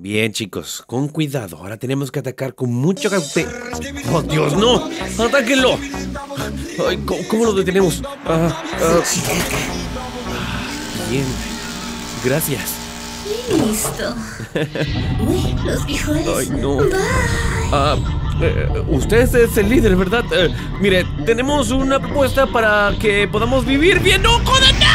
Bien, chicos, con cuidado. Ahora tenemos que atacar con mucha cautela. ¡Oh, Dios, no! ¡Atáquenlo! Ay, ¿cómo lo detenemos? Bien. Gracias. Listo. Uy, los frijoles. Ay, no. Bye. Usted es el líder, ¿verdad? Mire, tenemos una propuesta para que podamos vivir bien. ¡No, joder! ¡No!